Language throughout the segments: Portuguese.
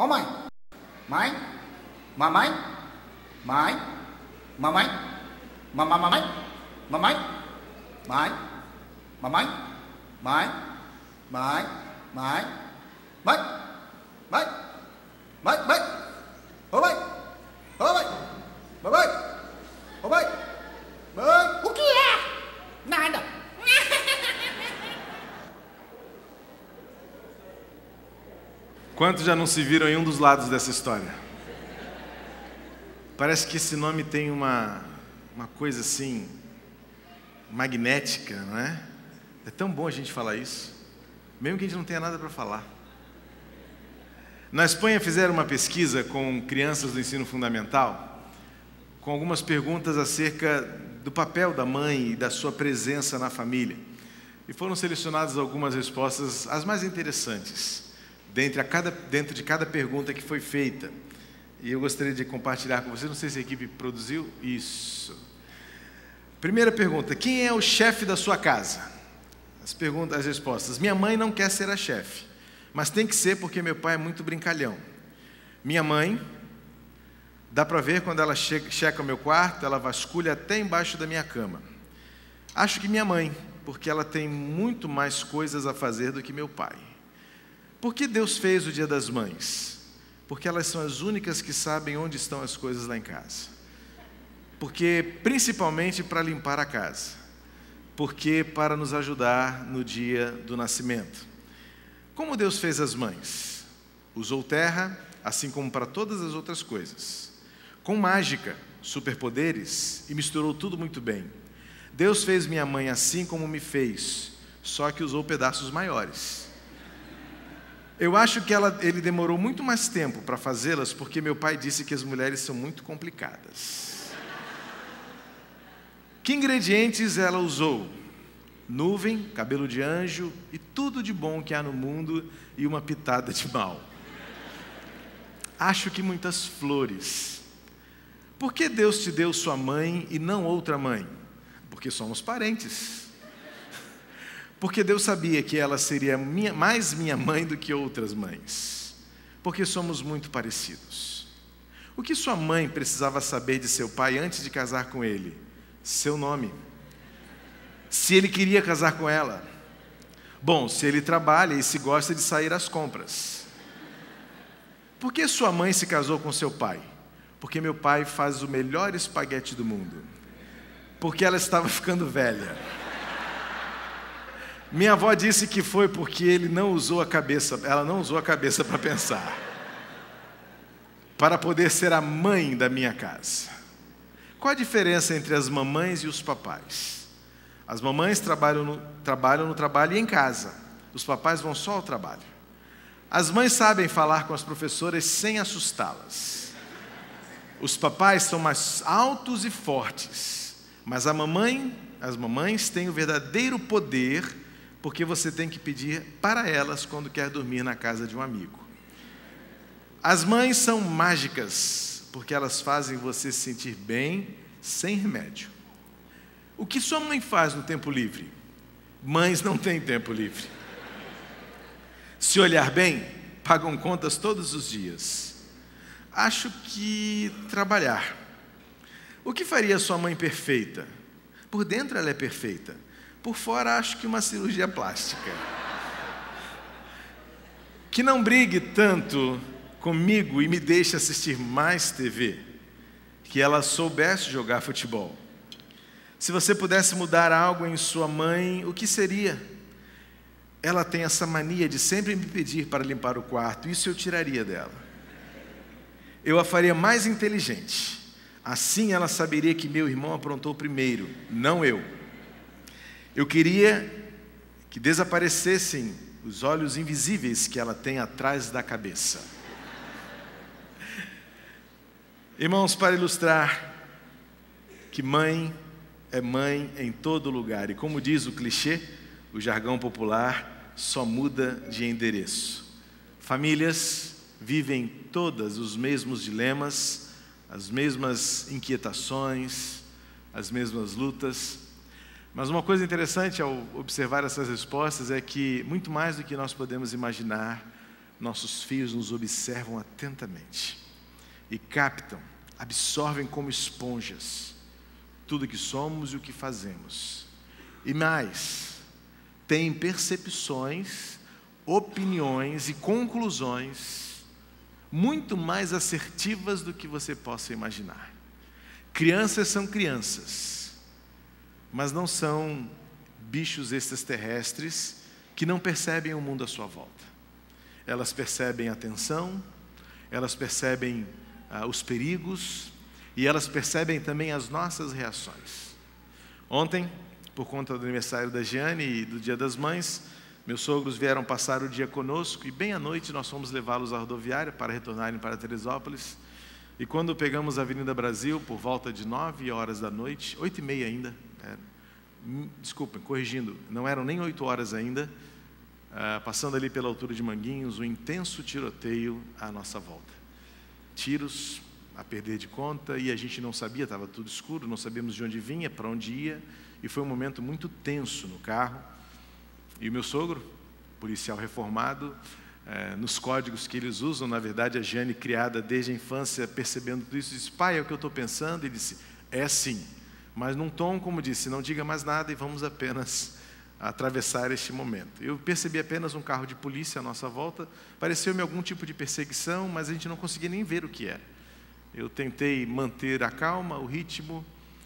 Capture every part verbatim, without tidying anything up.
Ó mãe. Mãe. Mamãe. Mãe. Mamãe. Mamãe. Mamãe. Mamãe. Mãe. Mamãe. Mãe. Mãe. Mãe. Mãe. Mãe. Mãe. Mãe. Ô mãe. Ô mãe. Mamãe. Ô mãe. Mãe. O que é? Nada. Quantos já não se viram em um dos lados dessa história? Parece que esse nome tem uma, uma coisa assim, magnética, não é? É tão bom a gente falar isso, mesmo que a gente não tenha nada para falar. Na Espanha fizeram uma pesquisa com crianças do ensino fundamental, com algumas perguntas acerca do papel da mãe e da sua presença na família. E foram selecionadas algumas respostas, as mais interessantes, Dentro, a cada, dentro de cada pergunta que foi feita. E eu gostaria de compartilhar com vocês, não sei se a equipe produziu isso. Primeira pergunta: quem é o chefe da sua casa? As perguntas, as respostas: minha mãe não quer ser a chefe, mas tem que ser porque meu pai é muito brincalhão. Minha mãe, dá para ver quando ela che checa o meu quarto, ela vasculha até embaixo da minha cama. Acho que minha mãe, porque ela tem muito mais coisas a fazer do que meu pai. Por que Deus fez o Dia das Mães? Porque elas são as únicas que sabem onde estão as coisas lá em casa. Porque, principalmente para limpar a casa. Porque para nos ajudar no dia do nascimento. Como Deus fez as mães? Usou terra, assim como para todas as outras coisas. Com mágica, superpoderes, e misturou tudo muito bem. Deus fez minha mãe assim como me fez, só que usou pedaços maiores. Eu acho que ela, ele demorou muito mais tempo para fazê-las, porque meu pai disse que as mulheres são muito complicadas. Que ingredientes ela usou? Nuvem, cabelo de anjo e tudo de bom que há no mundo e uma pitada de mal. Acho que muitas flores. Por que Deus te deu sua mãe e não outra mãe? Porque somos parentes. Porque Deus sabia que ela seria minha, mais minha mãe do que outras mães. Porque somos muito parecidos. O que sua mãe precisava saber de seu pai antes de casar com ele? Seu nome. Se ele queria casar com ela. Bom, se ele trabalha e se gosta de sair às compras. Por que sua mãe se casou com seu pai? Porque meu pai faz o melhor espaguete do mundo. Porque ela estava ficando velha. Minha avó disse que foi porque ele não usou a cabeça, ela não usou a cabeça para pensar. Para poder ser a mãe da minha casa. Qual a diferença entre as mamães e os papais? As mamães trabalham no, trabalham no trabalho e em casa. Os papais vão só ao trabalho. As mães sabem falar com as professoras sem assustá-las. Os papais são mais altos e fortes. Mas a mamãe, as mamães têm o verdadeiro poder, porque você tem que pedir para elas quando quer dormir na casa de um amigo. As mães são mágicas, porque elas fazem você se sentir bem, sem remédio. O que sua mãe faz no tempo livre? Mães não têm tempo livre. Se olhar bem, pagam contas todos os dias. Acho que trabalhar. O que faria sua mãe perfeita? Por dentro ela é perfeita. Por fora, acho que uma cirurgia plástica. Que não brigue tanto comigo e me deixe assistir mais T V. Que ela soubesse jogar futebol. Se você pudesse mudar algo em sua mãe, o que seria? Ela tem essa mania de sempre me pedir para limpar o quarto. Isso eu tiraria dela. Eu a faria mais inteligente. Assim ela saberia que meu irmão aprontou primeiro, não eu. Eu queria que desaparecessem os olhos invisíveis que ela tem atrás da cabeça. Irmãos, para ilustrar que mãe é mãe em todo lugar. E como diz o clichê, o jargão popular, só muda de endereço. Famílias vivem todas os mesmos dilemas, as mesmas inquietações, as mesmas lutas. Mas uma coisa interessante ao observar essas respostas é que, muito mais do que nós podemos imaginar, nossos filhos nos observam atentamente e captam, absorvem como esponjas tudo que somos e o que fazemos. E mais, têm percepções, opiniões e conclusões muito mais assertivas do que você possa imaginar. Crianças são crianças, mas não são bichos extraterrestres que não percebem o mundo à sua volta. Elas percebem a tensão, elas percebem ah, os perigos e elas percebem também as nossas reações. Ontem, por conta do aniversário da Giane e do Dia das Mães, meus sogros vieram passar o dia conosco e bem à noite nós fomos levá-los à rodoviária para retornarem para Teresópolis. E quando pegamos a Avenida Brasil, por volta de nove horas da noite, oito e meia ainda, é, desculpem, corrigindo, não eram nem oito horas ainda, ah, passando ali pela altura de Manguinhos, um intenso tiroteio à nossa volta. Tiros a perder de conta e a gente não sabia, estava tudo escuro, não sabíamos de onde vinha, para onde ia, e foi um momento muito tenso no carro. E o meu sogro, policial reformado, eh, nos códigos que eles usam, na verdade a Jane, criada desde a infância, percebendo tudo isso, disse: pai, é o que eu estou pensando? Ele disse: é sim, mas num tom como disse, não diga mais nada e vamos apenas atravessar este momento. Eu percebi apenas um carro de polícia à nossa volta, pareceu-me algum tipo de perseguição, mas a gente não conseguia nem ver o que era. Eu tentei manter a calma, o ritmo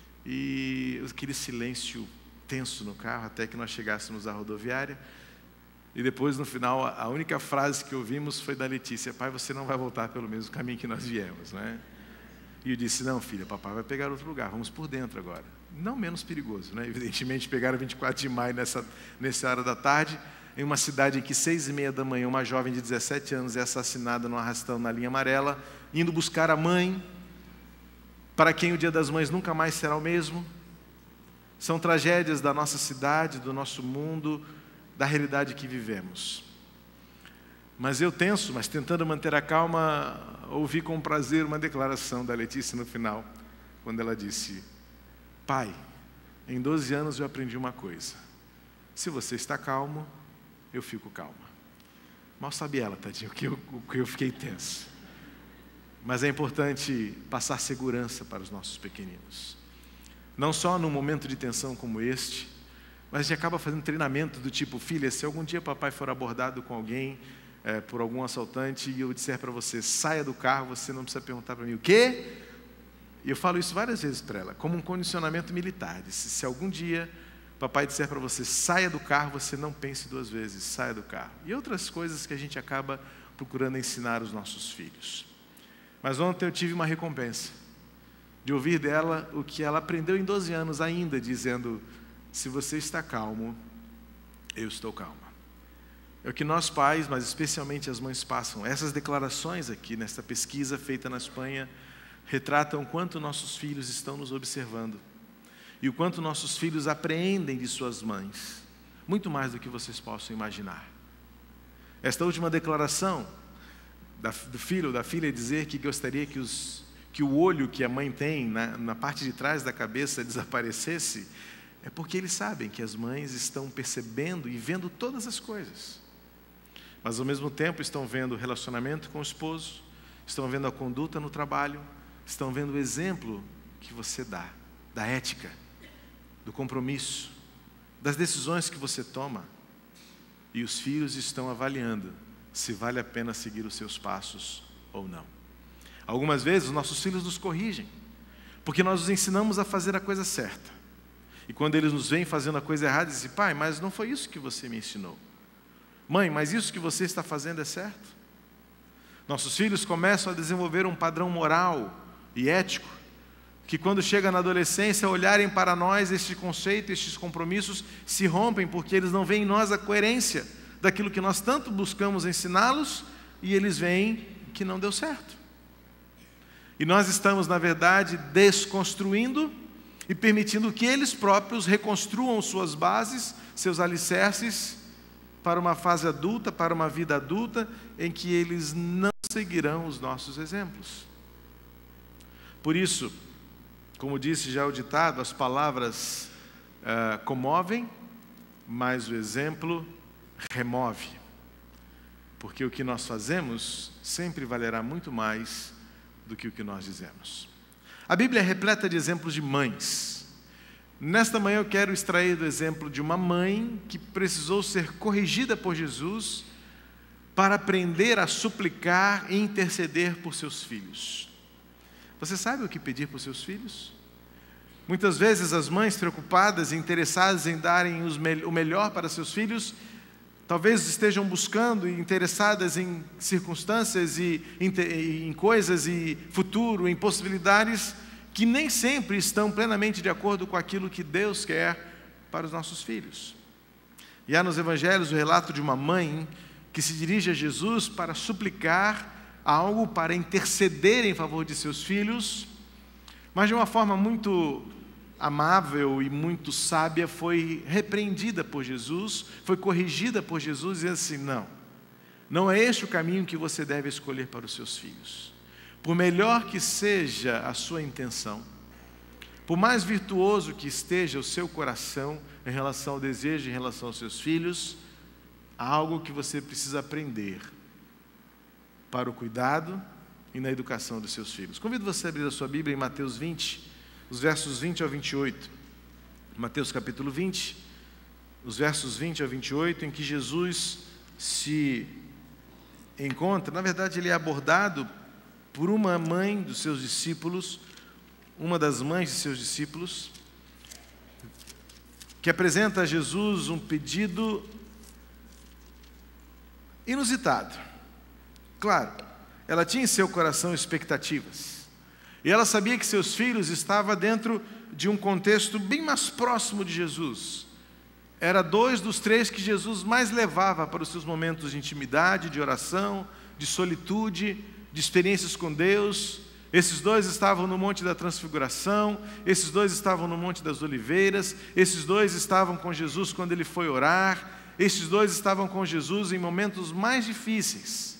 e aquele silêncio tenso no carro até que nós chegássemos à rodoviária. E depois, no final, a única frase que ouvimos foi da Letícia: pai, você não vai voltar pelo mesmo caminho que nós viemos, né? E eu disse: não, filha, papai vai pegar outro lugar, vamos por dentro agora. Não menos perigoso, né? Evidentemente, pegaram vinte e quatro de maio nessa, nessa hora da tarde, em uma cidade em que seis e meia da manhã, uma jovem de dezessete anos é assassinada num arrastão na linha amarela, indo buscar a mãe, para quem o Dia das Mães nunca mais será o mesmo. São tragédias da nossa cidade, do nosso mundo, da realidade que vivemos. Mas eu tenso, mas tentando manter a calma, ouvi com prazer uma declaração da Letícia no final, quando ela disse: pai, em doze anos eu aprendi uma coisa: se você está calmo, eu fico calma. Mal sabe ela, tadinho, que eu, que eu fiquei tenso. Mas é importante passar segurança para os nossos pequeninos. Não só num momento de tensão como este, mas a gente acaba fazendo treinamento do tipo: filha, se algum dia papai for abordado com alguém, é, por algum assaltante, e eu disser para você, saia do carro, você não precisa perguntar para mim o quê? E eu falo isso várias vezes para ela, como um condicionamento militar. Se, se algum dia papai disser para você, saia do carro, você não pense duas vezes, saia do carro. E outras coisas que a gente acaba procurando ensinar aos nossos filhos. Mas ontem eu tive uma recompensa, de ouvir dela o que ela aprendeu em doze anos ainda, dizendo: se você está calmo, eu estou calma. É o que nós pais, mas especialmente as mães, passam. Essas declarações aqui, nesta pesquisa feita na Espanha, retratam o quanto nossos filhos estão nos observando e o quanto nossos filhos apreendem de suas mães, muito mais do que vocês possam imaginar. Esta última declaração da, do filho ou da filha dizer que gostaria que, os, que o olho que a mãe tem na, na parte de trás da cabeça desaparecesse, é porque eles sabem que as mães estão percebendo e vendo todas as coisas, mas ao mesmo tempo estão vendo o relacionamento com o esposo, estão vendo a conduta no trabalho, estão vendo o exemplo que você dá, da ética, do compromisso, das decisões que você toma. E os filhos estão avaliando se vale a pena seguir os seus passos ou não. Algumas vezes os nossos filhos nos corrigem, porque nós os ensinamos a fazer a coisa certa. E quando eles nos veem fazendo a coisa errada, dizem: pai, mas não foi isso que você me ensinou. Mãe, mas isso que você está fazendo é certo? Nossos filhos começam a desenvolver um padrão moral e ético, que quando chega na adolescência, olharem para nós, este conceito, estes compromissos se rompem, porque eles não veem em nós a coerência daquilo que nós tanto buscamos ensiná-los, e eles veem que não deu certo. E nós estamos, na verdade, desconstruindo e permitindo que eles próprios reconstruam suas bases, seus alicerces, para uma fase adulta, para uma vida adulta, em que eles não seguirão os nossos exemplos. Por isso, como disse já o ditado, as palavras uh, comovem, mas o exemplo remove. porque o que nós fazemos sempre valerá muito mais do que o que nós dizemos. A Bíblia é repleta de exemplos de mães. Nesta manhã eu quero extrair do exemplo de uma mãe que precisou ser corrigida por Jesus para aprender a suplicar e interceder por seus filhos. Você sabe o que pedir por seus filhos? Muitas vezes as mães preocupadas e interessadas em darem os me- o melhor para seus filhos, talvez estejam buscando e interessadas em circunstâncias e em, em coisas e futuro, em possibilidades que nem sempre estão plenamente de acordo com aquilo que Deus quer para os nossos filhos. E há nos evangelhos o relato de uma mãe que se dirige a Jesus para suplicar algo, para interceder em favor de seus filhos, mas de uma forma muito amável e muito sábia, foi repreendida por Jesus, foi corrigida por Jesus, dizendo assim: não, não é este o caminho que você deve escolher para os seus filhos. Por melhor que seja a sua intenção, por mais virtuoso que esteja o seu coração em relação ao desejo, em relação aos seus filhos, há algo que você precisa aprender para o cuidado e na educação dos seus filhos. Convido você a abrir a sua Bíblia em Mateus vinte, os versos vinte ao vinte e oito. Mateus capítulo vinte, os versos vinte ao vinte e oito, em que Jesus se encontra, na verdade ele é abordado por uma mãe dos seus discípulos, uma das mães de seus discípulos, que apresenta a Jesus um pedido inusitado. Claro, ela tinha em seu coração expectativas. E ela sabia que seus filhos estavam dentro de um contexto bem mais próximo de Jesus. Era dois dos três que Jesus mais levava para os seus momentos de intimidade, de oração, de solitude, de experiências com Deus. Esses dois estavam no Monte da Transfiguração, esses dois estavam no Monte das Oliveiras, esses dois estavam com Jesus quando ele foi orar, esses dois estavam com Jesus em momentos mais difíceis.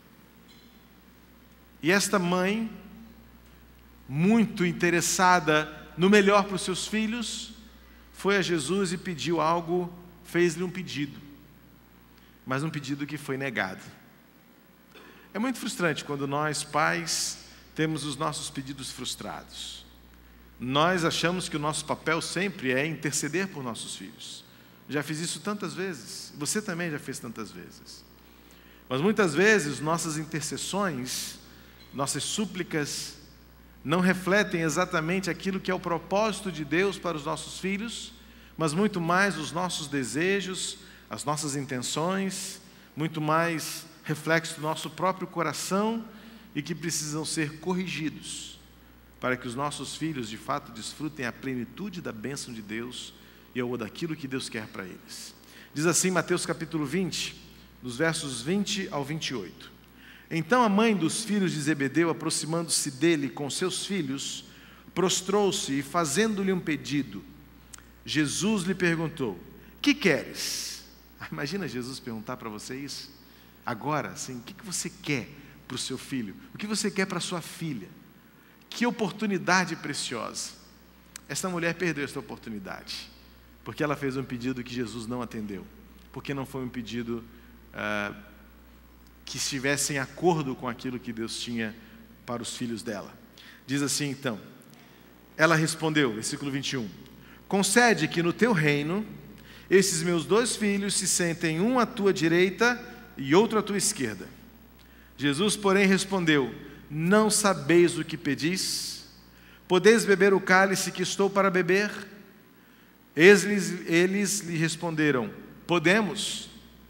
E esta mãe, muito interessada no melhor para os seus filhos, foi a Jesus e pediu algo, fez-lhe um pedido, mas um pedido que foi negado. É muito frustrante quando nós, pais, temos os nossos pedidos frustrados. Nós achamos que o nosso papel sempre é interceder por nossos filhos. Já fiz isso tantas vezes, você também já fez tantas vezes. Mas muitas vezes nossas intercessões, nossas súplicas, não refletem exatamente aquilo que é o propósito de Deus para os nossos filhos, mas muito mais os nossos desejos, as nossas intenções, muito mais reflexo do nosso próprio coração e que precisam ser corrigidos para que os nossos filhos de fato desfrutem a plenitude da bênção de Deus e ou daquilo que Deus quer para eles. Diz assim Mateus capítulo vinte, dos versos vinte ao vinte e oito. Então a mãe dos filhos de Zebedeu, aproximando-se dele com seus filhos, prostrou-se e fazendo-lhe um pedido, Jesus lhe perguntou: que queres? Imagina Jesus perguntar para você isso. Agora, assim, o que você quer para o seu filho? O que você quer para a sua filha? Que oportunidade preciosa. Esta mulher perdeu esta oportunidade, porque ela fez um pedido que Jesus não atendeu, porque não foi um pedido ah, que estivesse em acordo com aquilo que Deus tinha para os filhos dela. Diz assim então, ela respondeu, versículo vinte e um, concede que no teu reino, esses meus dois filhos se sentem um à tua direita e outro à tua esquerda. Jesus, porém, respondeu, não sabeis o que pedis? Podeis beber o cálice que estou para beber? Eles, eles lhe responderam, podemos.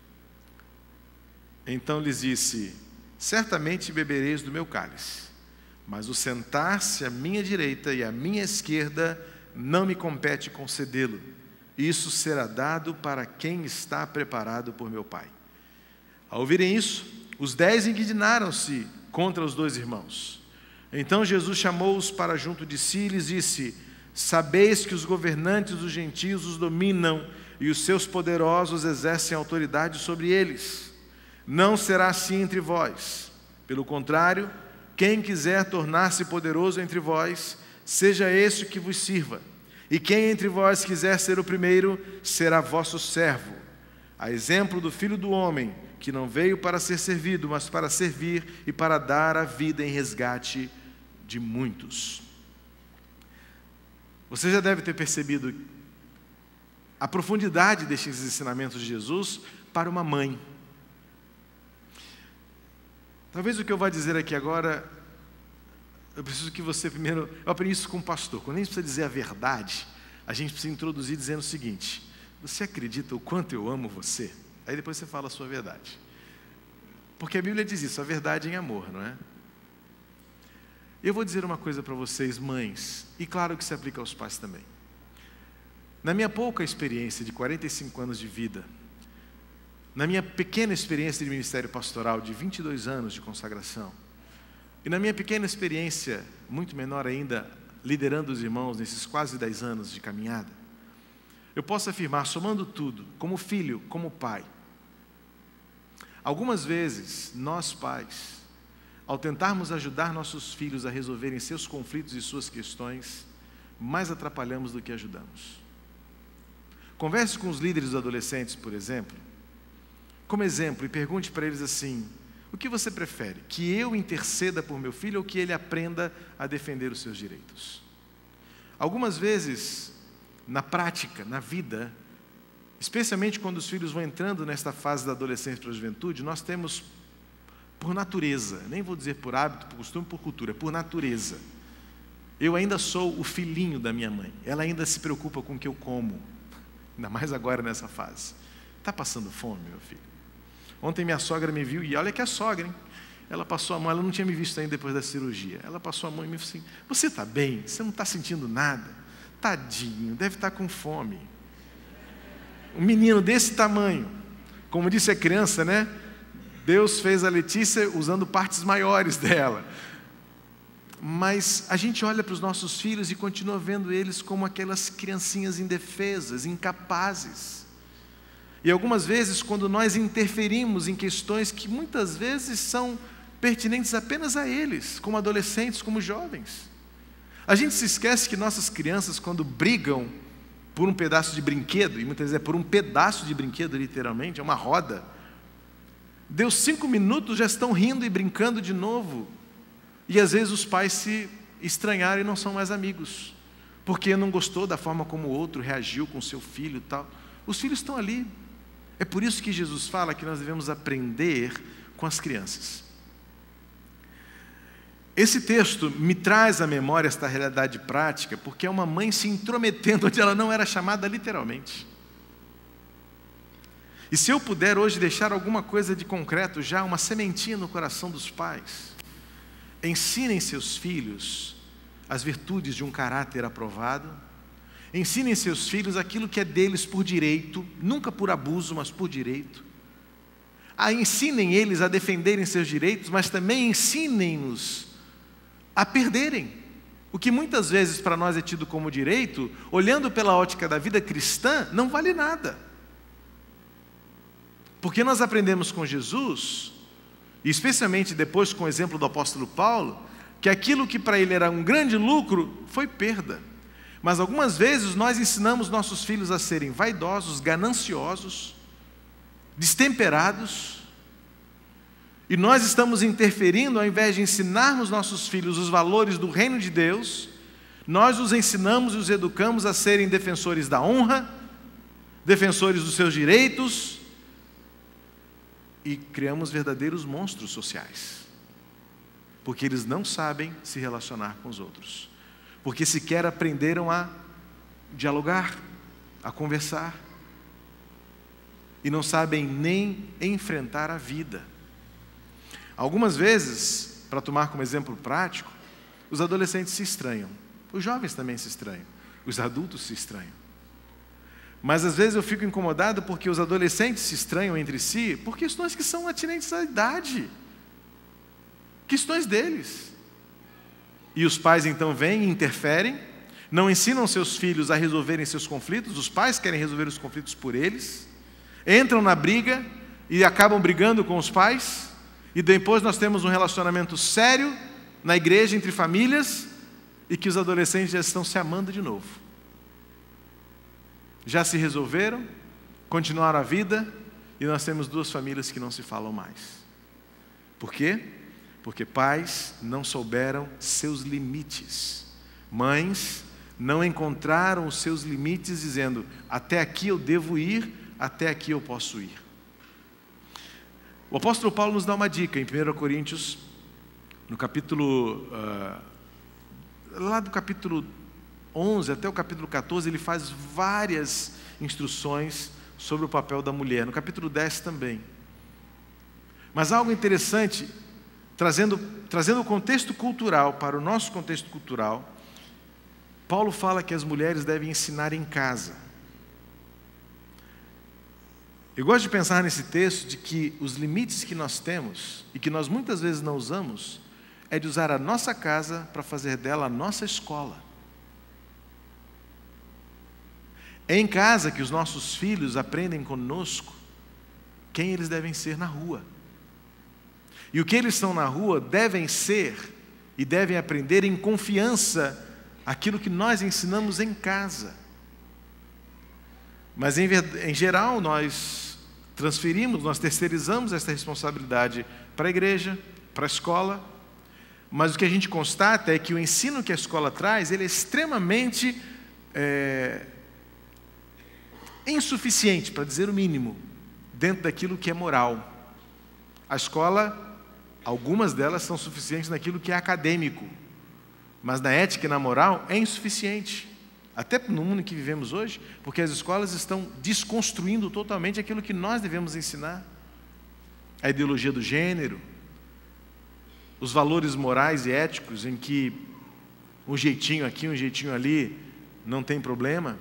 Então lhes disse, certamente bebereis do meu cálice, mas o sentar-se à minha direita e à minha esquerda não me compete concedê-lo. Isso será dado para quem está preparado por meu Pai. Ao ouvirem isso, os dez indignaram-se contra os dois irmãos. Então Jesus chamou-os para junto de si e lhes disse, sabeis que os governantes dos gentios os dominam e os seus poderosos exercem autoridade sobre eles. Não será assim entre vós. Pelo contrário, quem quiser tornar-se poderoso entre vós, seja esse o que vos sirva. E quem entre vós quiser ser o primeiro, será vosso servo. A exemplo do Filho do Homem, que não veio para ser servido, mas para servir e para dar a vida em resgate de muitos. Você já deve ter percebido a profundidade destes ensinamentos de Jesus para uma mãe. Talvez o que eu vou dizer aqui agora, eu preciso que você primeiro... Eu aprendi isso com um pastor. Quando a gente precisa dizer a verdade, a gente precisa introduzir dizendo o seguinte: você acredita o quanto eu amo você? Aí depois você fala a sua verdade. Porque a Bíblia diz isso, a verdade em amor, não é? Eu vou dizer uma coisa para vocês, mães, e claro que se aplica aos pais também. Na minha pouca experiência de quarenta e cinco anos de vida, na minha pequena experiência de ministério pastoral de vinte e dois anos de consagração, e na minha pequena experiência, muito menor ainda, liderando os irmãos nesses quase dez anos de caminhada, eu posso afirmar, somando tudo, como filho, como pai, algumas vezes, nós pais, ao tentarmos ajudar nossos filhos a resolverem seus conflitos e suas questões, mais atrapalhamos do que ajudamos. Converse com os líderes dos adolescentes, por exemplo, como exemplo, e pergunte para eles assim: o que você prefere? Que eu interceda por meu filho ou que ele aprenda a defender os seus direitos? Algumas vezes, na prática, na vida, especialmente quando os filhos vão entrando nesta fase da adolescência para a juventude, nós temos, por natureza, nem vou dizer por hábito, por costume, por cultura, por natureza. Eu ainda sou o filhinho da minha mãe, ela ainda se preocupa com o que eu como, ainda mais agora nessa fase. Está passando fome, meu filho? Ontem minha sogra me viu, e olha que é sogra, hein? Ela passou a mão, ela não tinha me visto ainda depois da cirurgia. Ela passou a mão e me disse assim: você está bem? Você não está sentindo nada? Tadinho, deve estar com fome. Um menino desse tamanho, como disse a criança, né? Deus fez a Letícia usando partes maiores dela. Mas a gente olha para os nossos filhos e continua vendo eles como aquelas criancinhas indefesas, incapazes. E algumas vezes, quando nós interferimos em questões que muitas vezes são pertinentes apenas a eles, como adolescentes, como jovens, a gente se esquece que nossas crianças, quando brigam por um pedaço de brinquedo, e muitas vezes é por um pedaço de brinquedo, literalmente, é uma roda, deu cinco minutos, já estão rindo e brincando de novo. E às vezes os pais se estranharam e não são mais amigos, porque não gostou da forma como o outro reagiu com o seu filho e tal. Os filhos estão ali. É por isso que Jesus fala que nós devemos aprender com as crianças. Esse texto me traz à memória esta realidade prática, porque é uma mãe se intrometendo onde ela não era chamada literalmente. E se eu puder hoje deixar alguma coisa de concreto, já uma sementinha no coração dos pais, ensinem seus filhos as virtudes de um caráter aprovado, ensinem seus filhos aquilo que é deles por direito, nunca por abuso, mas por direito. Ah, ensinem eles a defenderem seus direitos, mas também ensinem-nos a perderem. O que muitas vezes para nós é tido como direito, olhando pela ótica da vida cristã, não vale nada. Porque nós aprendemos com Jesus, e especialmente depois com o exemplo do apóstolo Paulo, que aquilo que para ele era um grande lucro, foi perda. Mas algumas vezes nós ensinamos nossos filhos a serem vaidosos, gananciosos, destemperados, e nós estamos interferindo, ao invés de ensinarmos nossos filhos os valores do reino de Deus, nós os ensinamos e os educamos a serem defensores da honra, defensores dos seus direitos, e criamos verdadeiros monstros sociais, porque eles não sabem se relacionar com os outros, porque sequer aprenderam a dialogar, a conversar, e não sabem nem enfrentar a vida. Algumas vezes, para tomar como exemplo prático, os adolescentes se estranham, os jovens também se estranham, os adultos se estranham. Mas às vezes eu fico incomodado porque os adolescentes se estranham entre si por questões que são atinentes à idade, questões deles. E os pais então vêm e interferem, não ensinam seus filhos a resolverem seus conflitos, os pais querem resolver os conflitos por eles, entram na briga e acabam brigando com os pais, e depois nós temos um relacionamento sério na igreja, entre famílias, e que os adolescentes já estão se amando de novo. Já se resolveram, continuaram a vida, e nós temos duas famílias que não se falam mais. Por quê? Porque pais não souberam seus limites. Mães não encontraram os seus limites, dizendo: até aqui eu devo ir, até aqui eu posso ir. O apóstolo Paulo nos dá uma dica em primeira Coríntios, no capítulo, uh, lá do capítulo onze até o capítulo quatorze, ele faz várias instruções sobre o papel da mulher, no capítulo dez também. Mas algo interessante, trazendo, trazendo o contexto cultural para o nosso contexto cultural, Paulo fala que as mulheres devem ensinar em casa. Eu gosto de pensar nesse texto de que os limites que nós temos, e que nós muitas vezes não usamos, é de usar a nossa casa para fazer dela a nossa escola. É em casa que os nossos filhos aprendem conosco quem eles devem ser na rua. E o que eles são na rua devem ser e devem aprender em confiança aquilo que nós ensinamos em casa. Mas em, em geral nós transferimos, nós terceirizamos essa responsabilidade para a igreja, para a escola. Mas o que a gente constata é que o ensino que a escola traz, ele é extremamente é, insuficiente, para dizer o mínimo, dentro daquilo que é moral. A escola, algumas delas são suficientes naquilo que é acadêmico, mas na ética e na moral é insuficiente. Até no mundo em que vivemos hoje, porque as escolas estão desconstruindo totalmente aquilo que nós devemos ensinar. A ideologia do gênero, os valores morais e éticos em que um jeitinho aqui, um jeitinho ali não tem problema.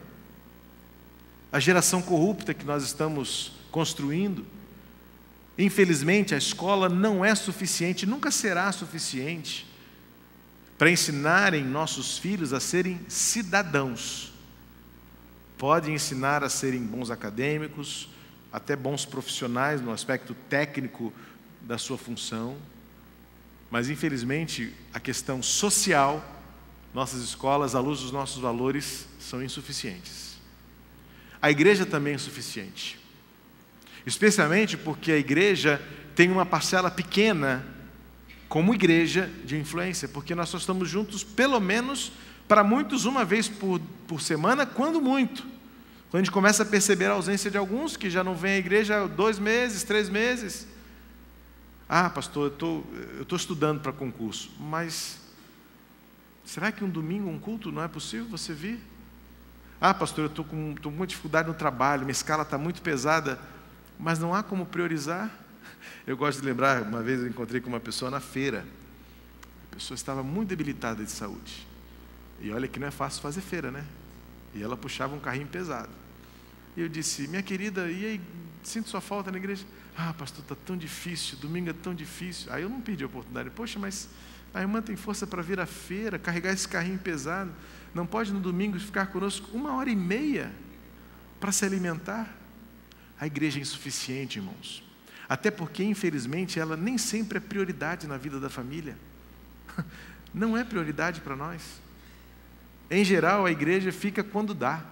A geração corrupta que nós estamos construindo. Infelizmente, a escola não é suficiente, nunca será suficiente para ensinarem nossos filhos a serem cidadãos. Pode ensinar a serem bons acadêmicos, até bons profissionais no aspecto técnico da sua função, mas infelizmente a questão social, nossas escolas, à luz dos nossos valores, são insuficientes. A igreja também é insuficiente, especialmente porque a igreja tem uma parcela pequena como igreja de influência, porque nós só estamos juntos, pelo menos, para muitos, uma vez por, por semana, quando muito. Quando a gente começa a perceber a ausência de alguns, que já não vêm à igreja há dois meses, três meses. Ah, pastor, eu estou estudando para concurso, mas será que um domingo, um culto, não é possível você vir? Ah, pastor, eu estou com, com muita dificuldade no trabalho, minha escala está muito pesada, mas não há como priorizar? Eu gosto de lembrar, uma vez eu encontrei com uma pessoa na feira. A pessoa estava muito debilitada de saúde. E olha que não é fácil fazer feira, né? E ela puxava um carrinho pesado. E eu disse: minha querida, e aí, sinto sua falta na igreja? Ah, pastor, está tão difícil, domingo é tão difícil. Aí eu não pedi a oportunidade. Poxa, mas a irmã tem força para vir à feira, carregar esse carrinho pesado. Não pode no domingo ficar conosco uma hora e meia para se alimentar? A igreja é insuficiente, irmãos. Até porque, infelizmente, ela nem sempre é prioridade na vida da família. Não é prioridade para nós. Em geral, a igreja fica quando dá.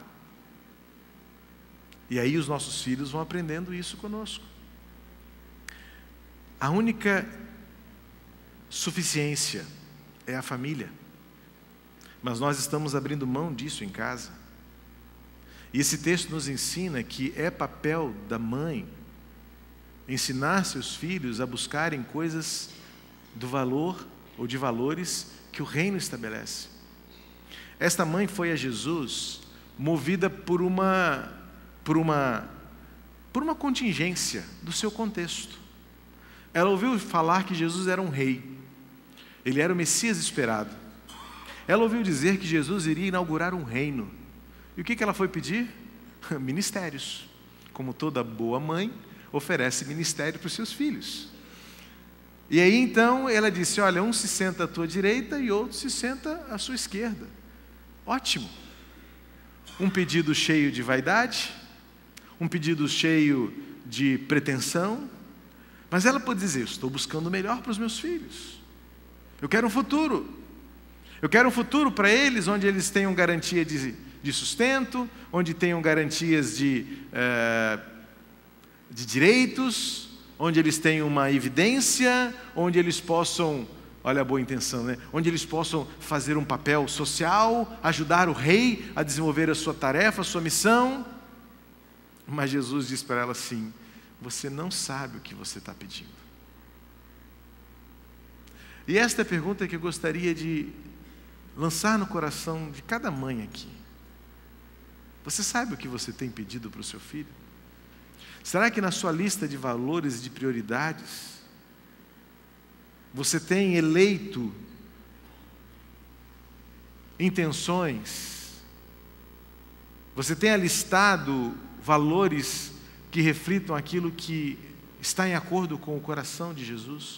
E aí os nossos filhos vão aprendendo isso conosco. A única suficiência é a família. Mas nós estamos abrindo mão disso em casa. E esse texto nos ensina que é papel da mãe ensinar seus filhos a buscarem coisas do valor ou de valores que o reino estabelece. Esta mãe foi a Jesus movida por uma, por uma, por uma contingência do seu contexto. Ela ouviu falar que Jesus era um rei. Ele era o Messias esperado. Ela ouviu dizer que Jesus iria inaugurar um reino. E o que ela foi pedir? Ministérios. Como toda boa mãe, oferece ministério para os seus filhos. E aí então ela disse: olha, um se senta à tua direita e outro se senta à sua esquerda. Ótimo. Um pedido cheio de vaidade, um pedido cheio de pretensão, mas ela pode dizer: estou buscando o melhor para os meus filhos. Eu quero um futuro. Eu quero um futuro para eles onde eles tenham garantia de, de sustento, onde tenham garantias de... É, de direitos, onde eles tenham uma evidência, onde eles possam, olha a boa intenção, né? Onde eles possam fazer um papel social, ajudar o rei a desenvolver a sua tarefa, a sua missão. Mas Jesus diz para ela assim: você não sabe o que você está pedindo. E esta é a pergunta que eu gostaria de lançar no coração de cada mãe aqui. Você sabe o que você tem pedido para o seu filho? Será que na sua lista de valores e de prioridades, você tem eleito intenções, você tem alistado valores que reflitam aquilo que está em acordo com o coração de Jesus?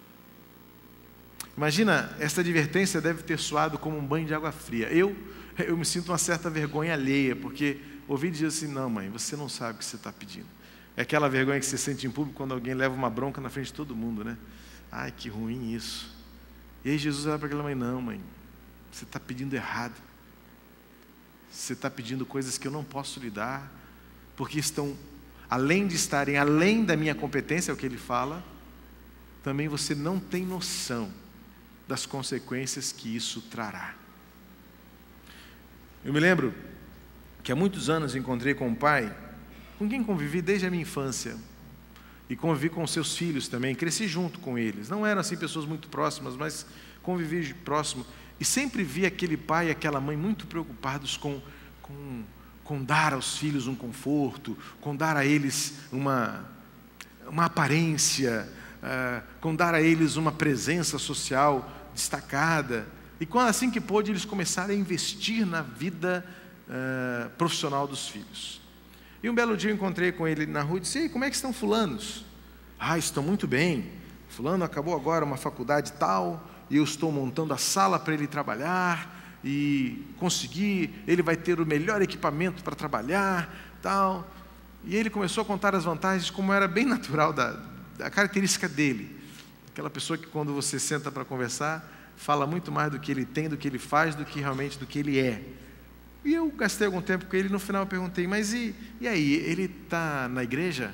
Imagina, esta advertência deve ter soado como um banho de água fria. Eu, eu me sinto uma certa vergonha alheia, porque ouvi dizer assim: não, mãe, você não sabe o que você está pedindo. É aquela vergonha que você sente em público quando alguém leva uma bronca na frente de todo mundo, né? Ai, que ruim isso. E aí Jesus olha para aquela mãe: não, mãe, você está pedindo errado. Você está pedindo coisas que eu não posso lhe dar, porque estão, além de estarem além da minha competência, é o que ele fala, também você não tem noção das consequências que isso trará. Eu me lembro que há muitos anos encontrei com um pai, com quem convivi desde a minha infância, e convivi com seus filhos também, cresci junto com eles. Não eram assim pessoas muito próximas, mas convivi próximo, e sempre vi aquele pai e aquela mãe muito preocupados com, com, com dar aos filhos um conforto, com dar a eles uma, uma aparência, uh, com dar a eles uma presença social destacada. E quando, assim que pôde, eles começaram a investir na vida uh, profissional dos filhos. E um belo dia eu encontrei com ele na rua e disse: ei, como é que estão fulanos? Ah, estão muito bem. Fulano acabou agora uma faculdade tal, e eu estou montando a sala para ele trabalhar, e conseguir, ele vai ter o melhor equipamento para trabalhar, tal. E ele começou a contar as vantagens, como era bem natural da, da característica dele. Aquela pessoa que, quando você senta para conversar, fala muito mais do que ele tem, do que ele faz, do que realmente do que ele é. E eu gastei algum tempo com ele, e no final eu perguntei: mas e, e aí, ele está na igreja?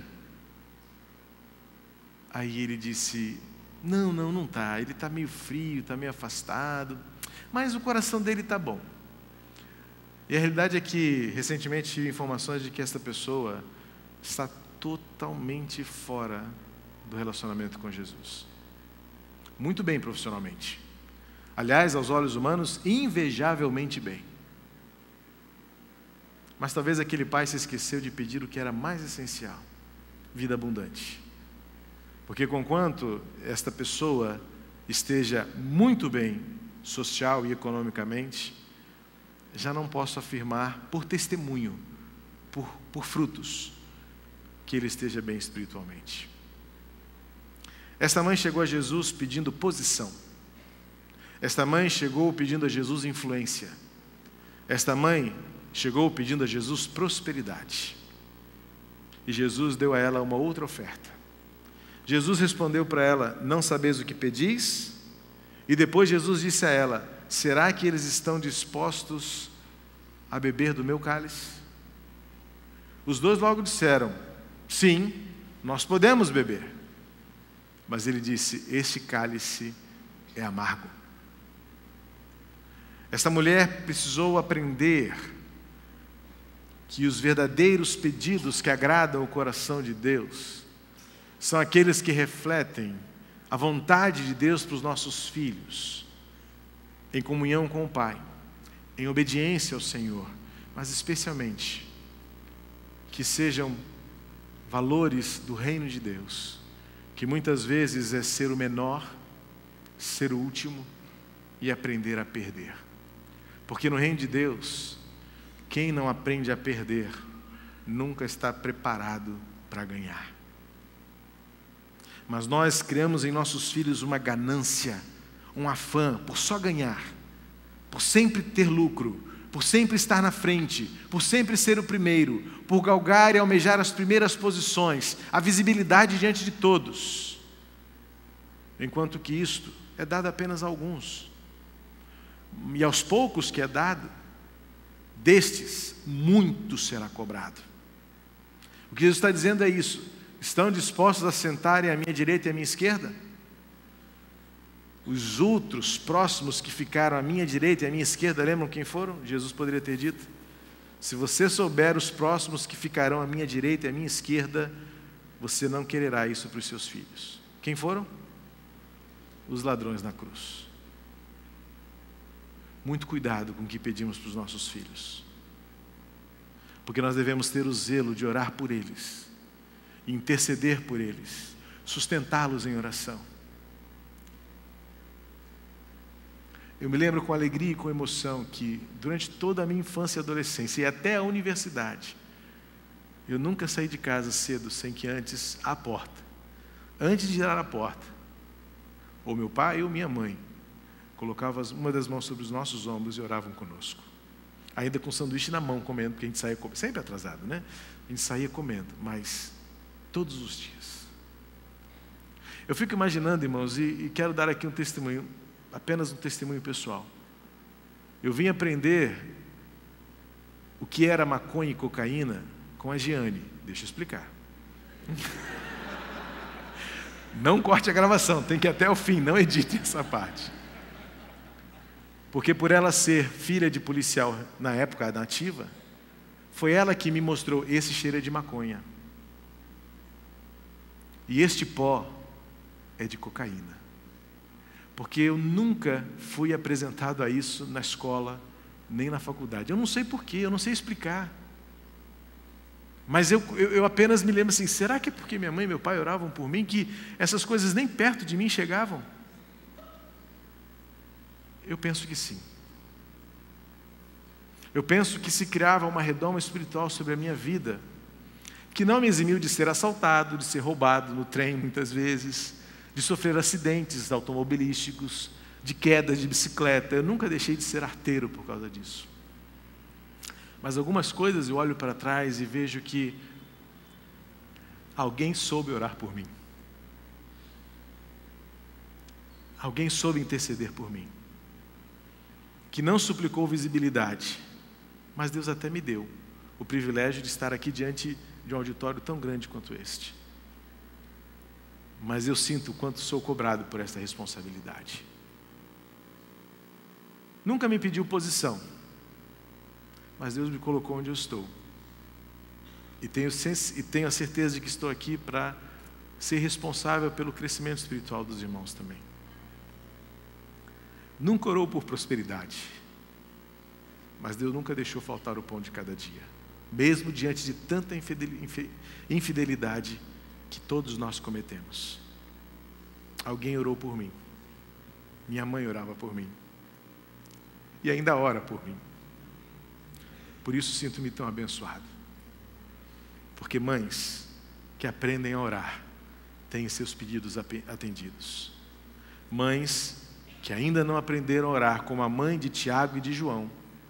Aí ele disse: não, não, não está, ele está meio frio, está meio afastado, mas o coração dele está bom. E a realidade é que, recentemente, tive informações de que esta pessoa está totalmente fora do relacionamento com Jesus. Muito bem profissionalmente. Aliás, aos olhos humanos, invejavelmente bem. Mas talvez aquele pai se esqueceu de pedir o que era mais essencial: vida abundante. Porque conquanto esta pessoa esteja muito bem social e economicamente, já não posso afirmar por testemunho, por, por frutos, que ele esteja bem espiritualmente. Esta mãe chegou a Jesus pedindo posição. Esta mãe chegou pedindo a Jesus influência. Esta mãe chegou pedindo a Jesus prosperidade. E Jesus deu a ela uma outra oferta. Jesus respondeu para ela: não sabeis o que pedis? E depois Jesus disse a ela: será que eles estão dispostos a beber do meu cálice? Os dois logo disseram: sim, nós podemos beber. Mas ele disse: este cálice é amargo. Esta mulher precisou aprender que os verdadeiros pedidos que agradam o coração de Deus são aqueles que refletem a vontade de Deus para os nossos filhos, em comunhão com o Pai, em obediência ao Senhor, mas especialmente que sejam valores do reino de Deus, que muitas vezes é ser o menor, ser o último e aprender a perder. Porque no reino de Deus, quem não aprende a perder, nunca está preparado para ganhar. Mas nós criamos em nossos filhos uma ganância, um afã por só ganhar, por sempre ter lucro, por sempre estar na frente, por sempre ser o primeiro, por galgar e almejar as primeiras posições, a visibilidade diante de todos. Enquanto que isto é dado apenas a alguns. E aos poucos que é dado, destes, muito será cobrado. O que Jesus está dizendo é isso: estão dispostos a sentarem à minha direita e à minha esquerda? Os outros próximos que ficaram à minha direita e à minha esquerda, lembram quem foram? Jesus poderia ter dito: se você souber os próximos que ficarão à minha direita e à minha esquerda, você não quererá isso para os seus filhos. Quem foram? Os ladrões na cruz. Muito cuidado com o que pedimos para os nossos filhos, porque nós devemos ter o zelo de orar por eles, interceder por eles, sustentá-los em oração. Eu me lembro com alegria e com emoção que durante toda a minha infância e adolescência e até a universidade, eu nunca saí de casa cedo sem que antes, à porta, antes de ir à porta, ou meu pai ou minha mãe colocavam uma das mãos sobre os nossos ombros e oravam conosco. Ainda com sanduíche na mão, comendo, porque a gente saía comendo, sempre atrasado, né? A gente saía comendo, mas todos os dias. Eu fico imaginando, irmãos, e, e quero dar aqui um testemunho, apenas um testemunho pessoal. Eu vim aprender o que era maconha e cocaína com a Giane. Deixa eu explicar. Não corte a gravação, tem que ir até o fim, não edite essa parte. Porque por ela ser filha de policial na época nativa, foi ela que me mostrou: esse cheiro é de maconha. E este pó é de cocaína. Porque eu nunca fui apresentado a isso na escola, nem na faculdade. Eu não sei porquê, eu não sei explicar. Mas eu, eu, eu apenas me lembro assim: será que é porque minha mãe e meu pai oravam por mim que essas coisas nem perto de mim chegavam? Eu penso que sim. Eu penso que se criava uma redoma espiritual sobre a minha vida, que não me eximiu de ser assaltado, de ser roubado no trem muitas vezes, de sofrer acidentes automobilísticos, de quedas de bicicleta. Eu nunca deixei de ser arteiro por causa disso. Mas algumas coisas eu olho para trás e vejo que alguém soube orar por mim. Alguém soube interceder por mim. Que não suplicou visibilidade, mas Deus até me deu o privilégio de estar aqui diante de um auditório tão grande quanto este. Mas eu sinto o quanto sou cobrado por esta responsabilidade. Nunca me pediu posição, mas Deus me colocou onde eu estou. E tenho, e tenho a certeza de que estou aqui para ser responsável pelo crescimento espiritual dos irmãos também. Nunca orou por prosperidade, mas Deus nunca deixou faltar o pão de cada dia, mesmo diante de tanta infidelidade que todos nós cometemos. Alguém orou por mim. Minha mãe orava por mim. E ainda ora por mim. Por isso sinto-me tão abençoado. Porque mães que aprendem a orar têm seus pedidos atendidos. Mães que ainda não aprenderam a orar, como a mãe de Tiago e de João,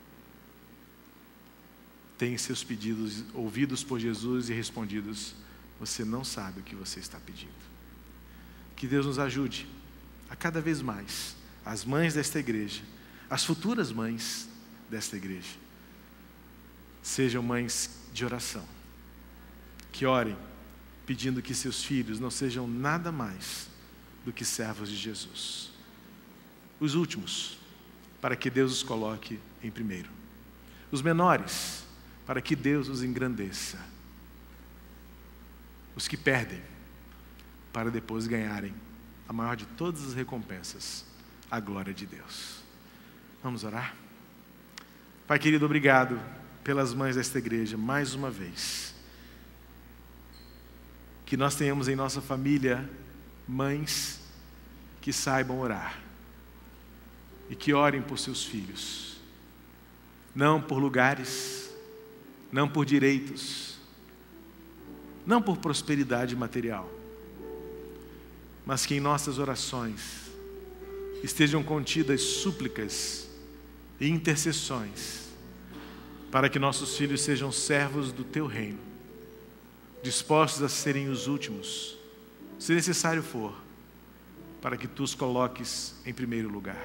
têm seus pedidos ouvidos por Jesus e respondidos: você não sabe o que você está pedindo. Que Deus nos ajude a cada vez mais, as mães desta igreja, as futuras mães desta igreja, sejam mães de oração, que orem pedindo que seus filhos não sejam nada mais do que servos de Jesus. Os últimos, para que Deus os coloque em primeiro. Os menores, para que Deus os engrandeça. Os que perdem, para depois ganharem a maior de todas as recompensas, a glória de Deus. Vamos orar? Pai querido, obrigado pelas mães desta igreja, mais uma vez. Que nós tenhamos em nossa família mães que saibam orar e que orem por seus filhos, não por lugares, não por direitos, não por prosperidade material, mas que em nossas orações estejam contidas súplicas e intercessões para que nossos filhos sejam servos do Teu reino, dispostos a serem os últimos, se necessário for, para que Tu os coloques em primeiro lugar.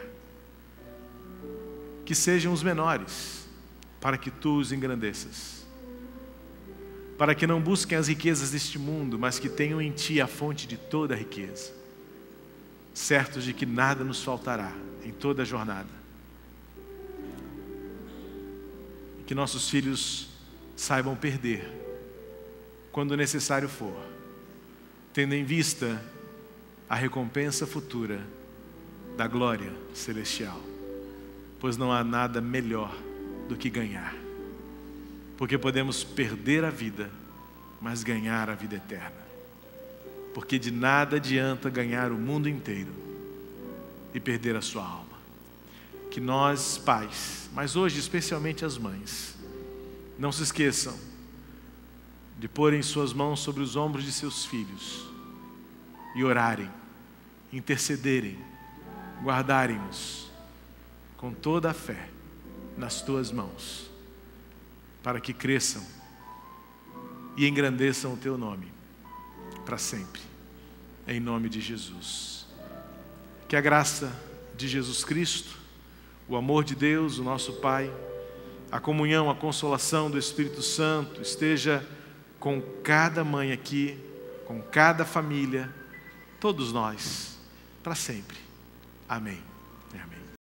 Que sejam os menores, para que Tu os engrandeças. para que não busquem as riquezas deste mundo, mas que tenham em Ti a fonte de toda a riqueza, certos de que nada nos faltará em toda a jornada. E que nossos filhos saibam perder quando necessário for, tendo em vista a recompensa futura da glória celestial, pois não há nada melhor do que ganhar, porque podemos perder a vida, mas ganhar a vida eterna, porque de nada adianta ganhar o mundo inteiro e perder a sua alma. Que nós, pais, mas hoje especialmente as mães, não se esqueçam de porem suas mãos sobre os ombros de seus filhos e orarem, intercederem, guardarem-nos com toda a fé nas tuas mãos, para que cresçam e engrandeçam o teu nome para sempre, em nome de Jesus. Que a graça de Jesus Cristo, o amor de Deus, o nosso Pai, a comunhão, a consolação do Espírito Santo esteja com cada mãe aqui, com cada família, todos nós, para sempre. Amém. Amém.